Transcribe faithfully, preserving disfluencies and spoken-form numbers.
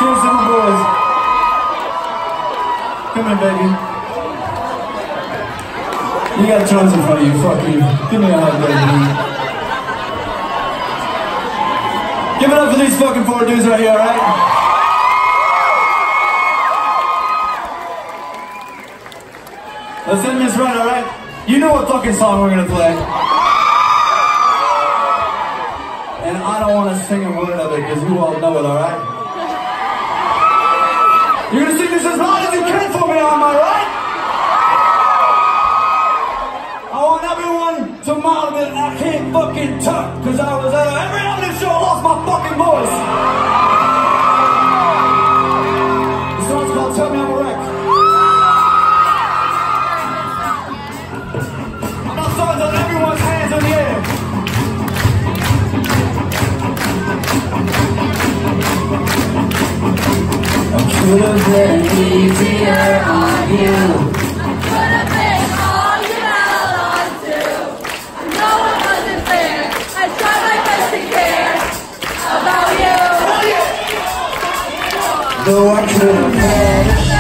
Cheers to my boys. Come in, baby. You got Jones in front of you. Fuck you. Give me a hug, baby. Give it up for these fucking four dudes right here, alright? Let's end this right, alright? You know what fucking song we're gonna play. And I don't want to sing a word of it because you all know it, alright? You're gonna sing this as loud as you can for me, am I right? I want everyone to mouth that I can't fucking talk because I was at every other show, I lost my fucking voice. This song's called Tell Me I'm a Wreck. I'm not sorry that everyone's hands in the air. Could have been easier on you. Could have been all you held on to. I know it wasn't fair. I tried my best to care about you. Though I could have had a